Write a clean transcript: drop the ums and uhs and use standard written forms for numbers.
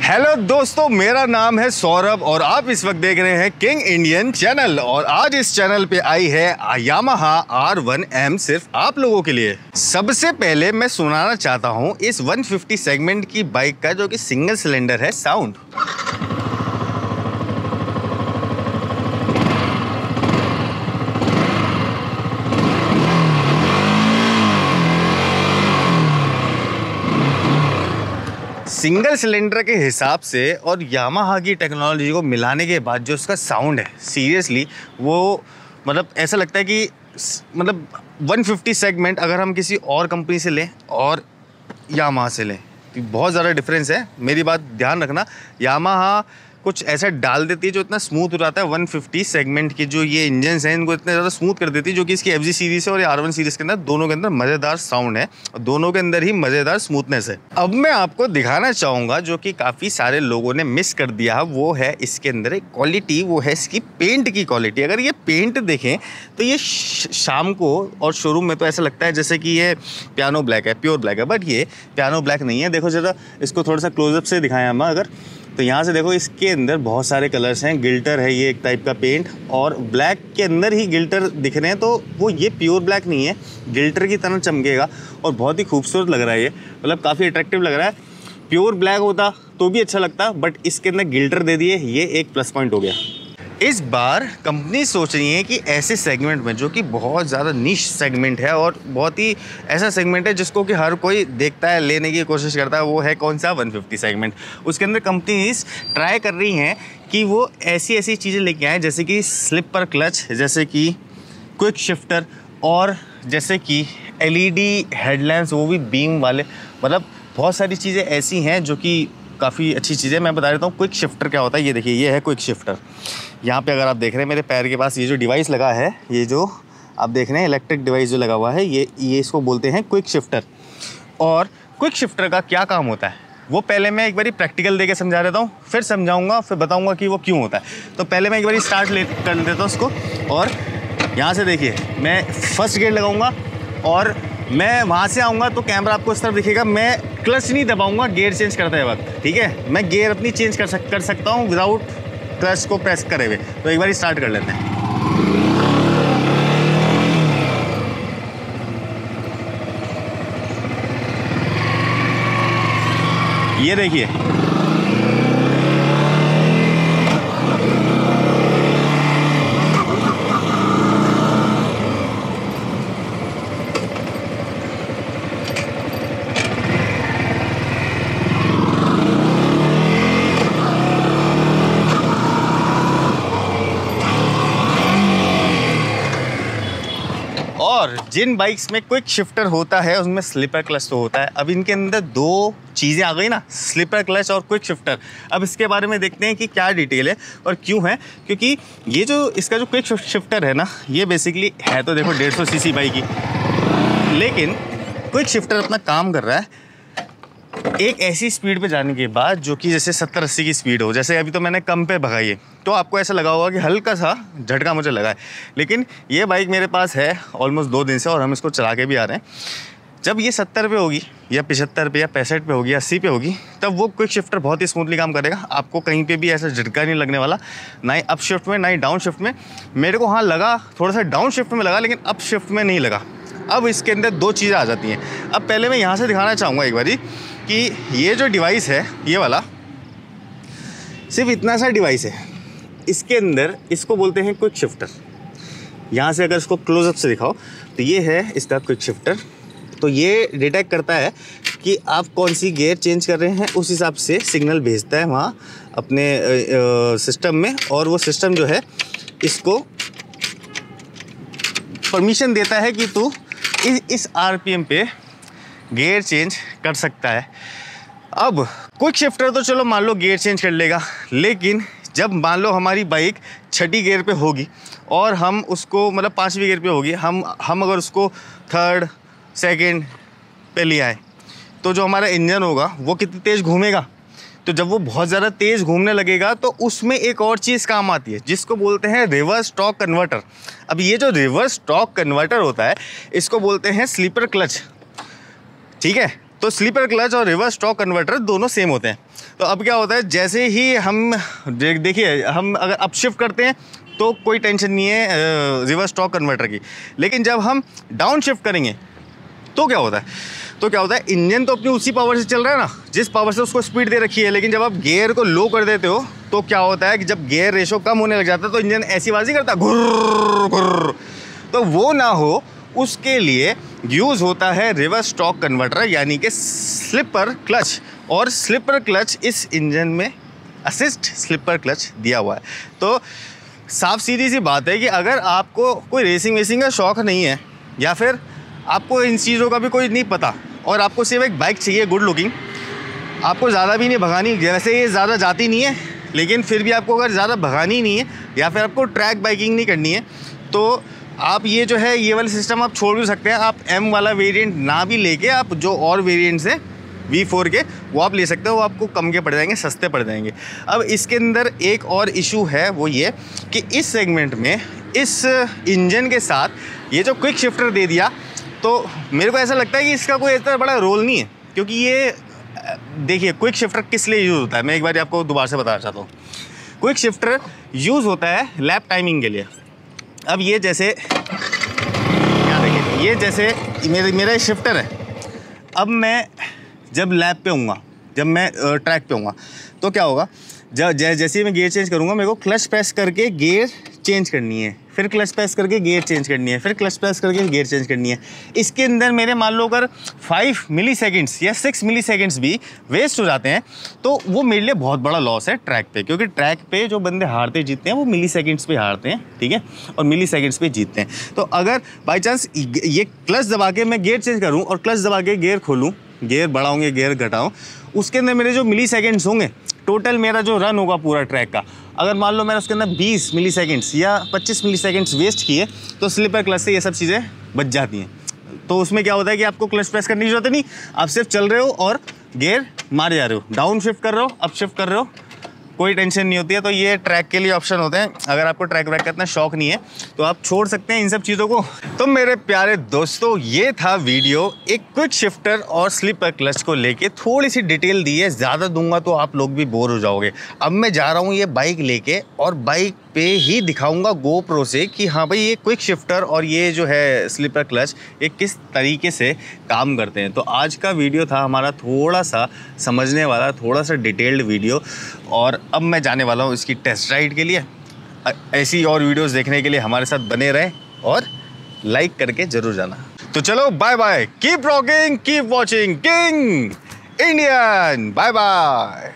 Hello दोस्तों, मेरा नाम है सौरभ और आप इस वक्त देख रहे हैं किंग इंडियन चैनल। और आज इस चैनल पे आई है यामाहा R1M सिर्फ आप लोगों के लिए। सबसे पहले मैं सुनाना चाहता हूं इस 150 सेगमेंट की बाइक का जो कि सिंगल सिलेंडर है साउंड। सिंगल सिलेंडर के हिसाब से और यामाहा की टेक्नोलॉजी को मिलाने के बाद जो उसका साउंड है, सीरियसली वो मतलब ऐसा लगता है कि मतलब 150 सेगमेंट अगर हम किसी और कंपनी से लें और यामाहा से लें तो बहुत ज़्यादा डिफरेंस है। मेरी बात ध्यान रखना, यामाहा कुछ ऐसा डाल देती है जो इतना स्मूथ हो जाता है। 150 सेगमेंट के जो ये इंजन्स हैं इनको इतने ज़्यादा स्मूथ कर देती है, जो कि इसकी FZ सीरीज़ है और R1 सीरीज़ के अंदर दोनों के अंदर मज़ेदार साउंड है और दोनों के अंदर ही मज़ेदार स्मूथनेस है। अब मैं आपको दिखाना चाहूँगा जो कि काफ़ी सारे लोगों ने मिस कर दिया, वो है इसके अंदर एक क्वालिटी, वो है इसकी पेंट की क्वालिटी। अगर ये पेंट देखें तो ये शाम को और शोरूम में तो ऐसा लगता है जैसे कि ये पियानो ब्लैक है, प्योर ब्लैक है, बट ये पियानो ब्लैक नहीं है। देखो ज़रा इसको थोड़ा सा क्लोजअप से दिखाएं हम अगर, तो यहाँ से देखो इसके अंदर बहुत सारे कलर्स हैं। गिल्टर है ये एक टाइप का पेंट और ब्लैक के अंदर ही गिल्टर दिख रहे हैं, तो वो ये प्योर ब्लैक नहीं है, गिल्टर की तरह चमकेगा और बहुत ही खूबसूरत लग रहा है ये, मतलब काफ़ी अट्रैक्टिव लग रहा है। प्योर ब्लैक होता तो भी अच्छा लगता, बट इसके अंदर गिल्टर दे दिए, ये एक प्लस पॉइंट हो गया। इस बार कंपनी सोच रही है कि ऐसे सेगमेंट में जो कि बहुत ज़्यादा निश सेगमेंट है और बहुत ही ऐसा सेगमेंट है जिसको कि हर कोई देखता है, लेने की कोशिश करता है, वो है कौन सा 150 सेगमेंट। उसके अंदर कंपनीज ट्राई कर रही हैं कि वो ऐसी ऐसी चीज़ें लेके आएँ जैसे कि स्लिपर क्लच, जैसे कि क्विक शिफ्टर और जैसे कि LED हेडलैम्प्स, वो भी बीम वाले। मतलब बहुत सारी चीज़ें ऐसी हैं जो कि काफ़ी अच्छी चीज़ें। मैं बता देता हूँ क्विक शिफ्टर क्या होता है। ये देखिए, ये है क्विक शिफ्टर। यहाँ पे अगर आप देख रहे हैं मेरे पैर के पास ये जो डिवाइस लगा है, ये जो आप देख रहे हैं इलेक्ट्रिक डिवाइस जो लगा हुआ है, ये इसको बोलते हैं क्विक शिफ्टर। और क्विक शिफ्टर का क्या काम होता है वो पहले मैं एक बारी प्रैक्टिकल देके समझा देता हूँ, फिर समझाऊँगा, फिर बताऊँगा कि वो क्यों होता है। तो पहले मैं एक बारी स्टार्ट कर देता हूँ उसको। और यहाँ से देखिए मैं फर्स्ट गियर लगाऊँगा और मैं वहाँ से आऊँगा तो कैमरा आपको इस तरफ दिखेगा। मैं क्लच नहीं दबाऊँगा गियर चेंज करते वक्त, ठीक है। मैं गियर अपनी चेंज कर सकता हूँ विदाउट क्लच को प्रेस करे हुए। तो एक बार स्टार्ट कर लेते हैं। ये देखिए, और जिन बाइक्स में क्विक शिफ्टर होता है उसमें स्लिपर क्लच तो होता है। अब इनके अंदर दो चीज़ें आ गई ना, स्लिपर क्लच और क्विक शिफ्टर। अब इसके बारे में देखते हैं कि क्या डिटेल है और क्यों है। क्योंकि ये जो इसका जो क्विक शिफ्टर है ना, ये बेसिकली है तो देखो 150 सीसी बाइक की, लेकिन क्विक शिफ्टर अपना काम कर रहा है एक ऐसी स्पीड पे जाने के बाद जो कि जैसे 70-80 की स्पीड हो। जैसे अभी तो मैंने कम पे भगाई है तो आपको ऐसा लगा होगा कि हल्का सा झटका मुझे लगा है, लेकिन ये बाइक मेरे पास है ऑलमोस्ट 2 दिन से और हम इसको चला के भी आ रहे हैं। जब ये 70 पे होगी या 75 पे या 65 पे होगी, 80 पे होगी, तब वो क्विक शिफ्टर बहुत ही स्मूथली काम करेगा। आपको कहीं पे भी ऐसा झटका नहीं लगने वाला, ना ही अप शिफ्ट में ना ही डाउन शिफ्ट में। मेरे को हाँ लगा थोड़ा सा डाउन शिफ्ट में लगा, लेकिन अप शिफ्ट में नहीं लगा। अब इसके अंदर 2 चीज़ें आ जाती हैं। अब पहले मैं यहाँ से दिखाना चाहूँगा एक बारी कि ये जो डिवाइस है, ये वाला सिर्फ इतना सा डिवाइस है। इसके अंदर इसको बोलते हैं क्विक शिफ्टर। यहाँ से अगर इसको क्लोजअप से दिखाओ तो ये है इसका क्विक शिफ्टर। तो ये डिटेक्ट करता है कि आप कौन सी गियर चेंज कर रहे हैं, उस हिसाब से सिग्नल भेजता है वहाँ अपने सिस्टम में, और वो सिस्टम जो है इसको परमिशन देता है कि तू इस RPM पे गियर चेंज कर सकता है। अब क्विक शिफ्टर तो चलो मान लो गियर चेंज कर लेगा, लेकिन जब मान लो हमारी बाइक 6ठी गियर पे होगी और हम उसको मतलब 5वीं गियर पे होगी, हम अगर उसको 3rd 2nd पे ले आए तो जो हमारा इंजन होगा वो कितनी तेज़ घूमेगा। तो जब वो बहुत ज़्यादा तेज़ घूमने लगेगा तो उसमें एक और चीज़ काम आती है जिसको बोलते हैं रिवर्स टॉर्क कन्वर्टर। अब ये जो रिवर्स टॉर्क कन्वर्टर होता है इसको बोलते हैं स्लीपर क्लच, ठीक है। तो स्लीपर क्लच और रिवर्स टॉर्क कन्वर्टर दोनों सेम होते हैं। तो अब क्या होता है, जैसे ही हम देखिए हम अगर अप शिफ्ट करते हैं तो कोई टेंशन नहीं है रिवर्स टॉर्क कन्वर्टर की, लेकिन जब हम डाउन शिफ्ट करेंगे तो क्या होता है, इंजन तो अपनी उसी पावर से चल रहा है ना, जिस पावर से उसको स्पीड दे रखी है, लेकिन जब आप गियर को लो कर देते हो तो क्या होता है कि जब गियर रेशो कम होने लग जाता है तो इंजन ऐसी आवाज़ ही करता है, घुर्र घुर्र। तो वो ना हो उसके लिए यूज़ होता है रिवर्स टॉर्क कन्वर्टर, यानी कि स्लिपर क्लच। और स्लिपर क्लच इस इंजन में असिस्ट स्लिपर क्लच दिया हुआ है। तो साफ सीधी सी बात है कि अगर आपको कोई रेसिंग वेसिंग का शौक़ नहीं है, या फिर आपको इन चीज़ों का भी कोई नहीं पता, और आपको सिर्फ एक बाइक चाहिए गुड लुकिंग, आपको ज़्यादा भी नहीं भगानी, वैसे ये ज़्यादा जाती नहीं है, लेकिन फिर भी आपको अगर ज़्यादा भगानी नहीं है या फिर आपको ट्रैक बाइकिंग नहीं करनी है, तो आप ये जो है ये वाला सिस्टम आप छोड़ भी सकते हैं। आप M वाला वेरिएंट ना भी लेके आप जो और वेरिएंट्स हैं V4 के वो आप ले सकते हो, वो आपको कम के पड़ जाएंगे, सस्ते पड़ जाएंगे। अब इसके अंदर एक और इशू है, वो ये कि इस सेगमेंट में इस इंजन के साथ ये जो क्विक शिफ्टर दे दिया, तो मेरे को ऐसा लगता है कि इसका कोई इतना बड़ा रोल नहीं है, क्योंकि ये देखिए क्विक शिफ्टर किस लिए यूज़ होता है, मैं एक बार आपको दोबारा से बताना चाहता हूँ। क्विक शिफ्टर यूज़ होता है लैप टाइमिंग के लिए। अब ये जैसे क्या देखिए, ये जैसे मेरा शिफ्टर है, अब मैं जब लैप पे हूँगा, जब मैं ट्रैक पे हूँगा, तो क्या होगा, जैसे ही मैं गियर चेंज करूँगा मेरे को क्लच प्रेस करके गियर चेंज करनी है, फिर क्लच प्रेस करके गियर चेंज करनी है, फिर क्लच प्रेस करके गियर चेंज करनी है। इसके अंदर मेरे मान लो अगर 5 मिली सेकेंड्स या 6 मिली सेकेंड्स भी वेस्ट हो जाते हैं तो वो मेरे लिए बहुत बड़ा लॉस है ट्रैक पे, क्योंकि ट्रैक पे जो बंदे हारते जीतते हैं वो मिली सेकेंड्स पे हारते हैं, ठीक है, और मिली सेकेंड्स पे जीतते हैं। तो अगर बाई चांस ये क्लच दबा के मैं गियर चेंज करूँ और क्लच दबा के गियर खोलूँ, गियर बढ़ाऊँ या गियर घटाऊँ, उसके अंदर मेरे जो मिली सेकेंड्स होंगे, टोटल मेरा जो रन होगा पूरा ट्रैक का, अगर मान लो मैंने उसके अंदर 20 मिली सेकेंड्स या 25 मिली सेकेंड्स वेस्ट किए, तो स्लिपर क्लच से ये सब चीज़ें बच जाती हैं। तो उसमें क्या होता है कि आपको क्लच प्रेस करने की जरूरत नहीं, आप सिर्फ चल रहे हो और गियर मारे जा रहे हो, डाउन शिफ्ट कर रहे हो, अप शिफ्ट कर रहे हो, कोई टेंशन नहीं होती है। तो ये ट्रैक के लिए ऑप्शन होते हैं। अगर आपको ट्रैक व्रैक का इतना शौक नहीं है तो आप छोड़ सकते हैं इन सब चीज़ों को। तो मेरे प्यारे दोस्तों, ये था वीडियो एक क्विक शिफ्टर और स्लिपर क्लच को लेके, थोड़ी सी डिटेल दी है, ज़्यादा दूंगा तो आप लोग भी बोर हो जाओगे। अब मैं जा रहा हूँ ये बाइक लेके और बाइक पे ही दिखाऊंगा GoPro से कि हाँ भाई ये क्विक शिफ्टर और ये जो है स्लिपर क्लच ये किस तरीके से काम करते हैं। तो आज का वीडियो था हमारा थोड़ा सा समझने वाला, थोड़ा सा डिटेल्ड वीडियो, और अब मैं जाने वाला हूँ इसकी टेस्ट राइड के लिए। ऐसी और वीडियोस देखने के लिए हमारे साथ बने रहें और लाइक करके ज़रूर जाना। तो चलो bye bye, keep rocking, keep watching king Indian, bye bye.